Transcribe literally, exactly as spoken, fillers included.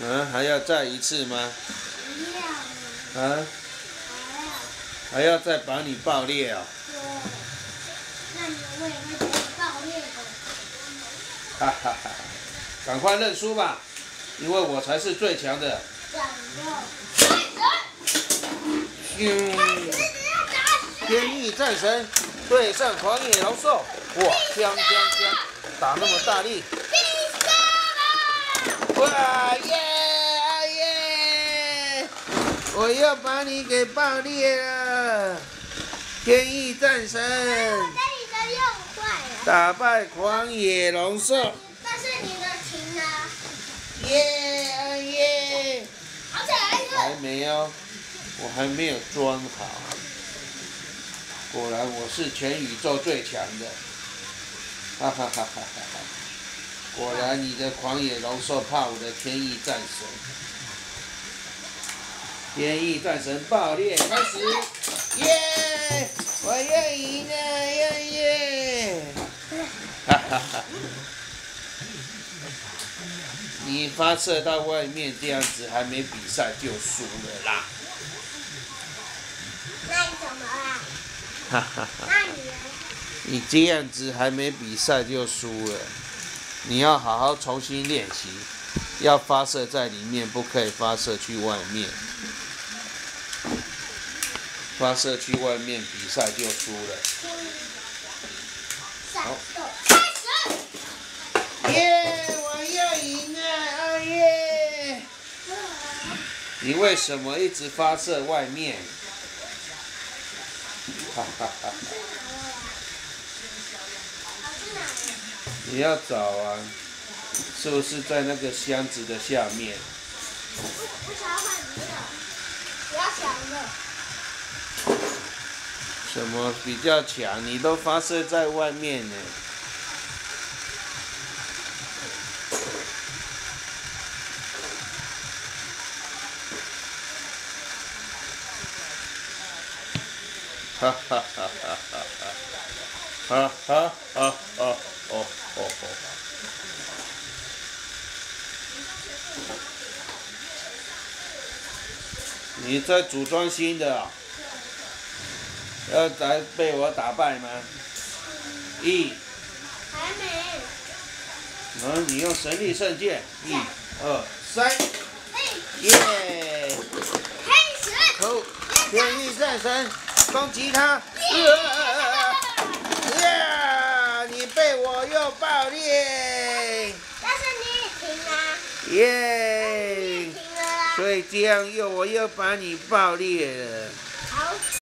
嗯，还要再一次吗？ 不要。 啊？还要再把你爆裂哦？ 对。那你我也会被爆裂的。 哈哈哈！赶快认输吧，因为我才是最强的。 战斗。 嗯。天翼战神对上狂野龙兽，哇，锵锵锵，打那么大力！哇耶啊耶！我要把你给爆裂了！天翼战神。 我跟你的用坏了。 打败狂野龙兽。 但是你的停了。 耶啊耶！ 好起来一个。 还没有，我还没有装好。果然我是全宇宙最强的，哈哈哈哈哈哈！果然你的狂野龙兽怕我的天翼战神，天翼战神爆裂开始，耶！我要赢了，耶耶！哈哈哈！你发射到外面这样子，还没比赛就输了啦！ 那你怎么啦？ 哈哈哈！ 那你呢？ 你这样子还没比赛就输了，你要好好重新练习，要发射在里面，不可以发射去外面。发射去外面比赛就输了。 好，开始！ 耶！我要赢了，啊耶！你为什么一直发射外面？哈哈哈！你要找啊，是不是在那个箱子的下面？ 我想要换你的，不要抢的。 什么比较强？你都发射在外面呢。哈哈哈哈哈哈！哈哈哈哈！哦哦哦！你在组装新的啊？要来被我打败吗？一。 还没。 嗯，你用神力圣剑，一、二、三，耶！ 开始。 口天翼战神，攻击他！呀！你被我又爆裂！ 但是你也停了。 耶！ 停了啦。 所以这样又我又把你爆裂了。 好。